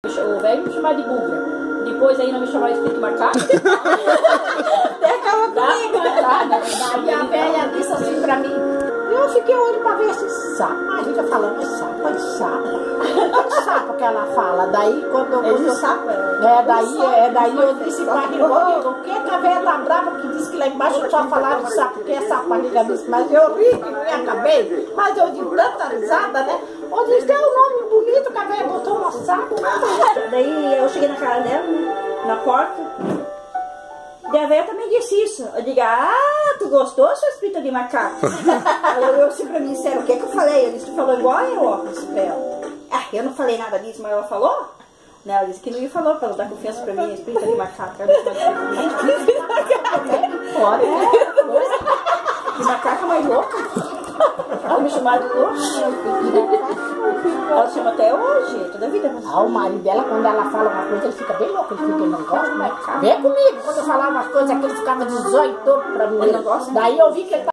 O velho me chamava de bugra. Depois ainda me chamava de espírito macaco. Até aquela comigo. E a velha disse assim pra mim. Eu fiquei olhando pra ver esse sapo. A gente falando sapo que ela fala. Daí quando eu vi o sapo. Daí eu disse pra ele, o que a velha tá brava que disse que lá embaixo eu só falava de sapo, que é sapo, a amiga disse, mas eu ri que não acabei, mas eu de tanta risada, né? Eu disse, é um nome bonito que a velha botou no sapo. Daí eu cheguei na casa dela, né, na porta. Daí a velha também disse isso. Eu digo, tu gostou, sua espírita de macaco? Ela olhou assim pra mim e disse, o que que eu falei? Eu disse, tu falou igual eu, ó, disse pra ela. Eu não falei nada disso, mas ela falou? Né? Ela disse que não me falou, pra ela dar confiança pra mim, espírita de macaco. Pode. De macaca mais louca. Ela me chamava de louca. Ela chama até hoje, toda a vida. O marido dela, quando ela fala uma coisa, ele fica bem louco, ele não gosta, mas vem comigo. Quando eu falava umas coisas, aquele ficava 18 todo pra mim. Ele não gosta? Daí eu vi que ele